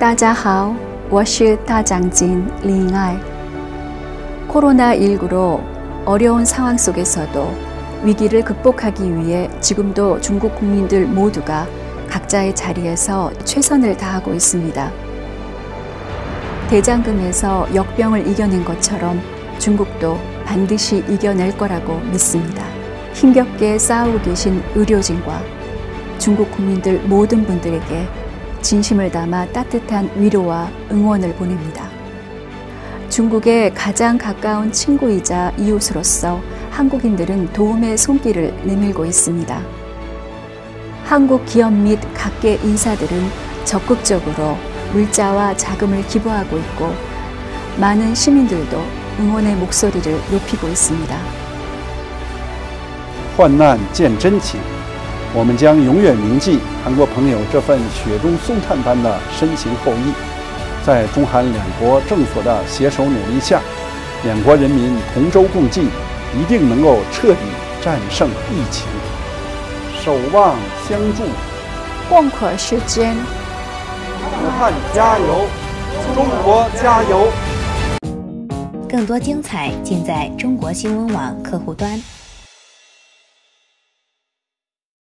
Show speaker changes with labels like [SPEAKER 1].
[SPEAKER 1] 大家好，我是大长今리잉아이。 코로나19로 어려운 상황 속에서도 위기를 극복하기 위해 지금도 중국 국민들 모두가 각자의 자리에서 최선을 다하고 있습니다. 대장금에서 역병을 이겨낸 것처럼 중국도 반드시 이겨낼 거라고 믿습니다. 힘겹게 싸우고 계신 의료진과 중국 국민들 모든 분들에게 진심을 담아 따뜻한 위로와 응원을 보냅니다. 중국의 가장 가까운 친구이자 이웃으로서 한국인들은 도움의 손길을 내밀고 있습니다. 한국 기업 및 각계 인사들은 적극적으로 물자와 자금을 기부하고 있고 많은 시민들도 응원의 목소리를 높이고 있습니다.
[SPEAKER 2] 患难见真情，我们将永远铭记韩国朋友这份雪中送炭般的深情厚谊。在中韩两国政府的携手努力下，两国人民同舟共济，一定能够彻底战胜疫情。守望相助，
[SPEAKER 1] 共克时艰。
[SPEAKER 2] 武汉加油，中国加油！
[SPEAKER 3] 更多精彩尽在中国新闻网客户端。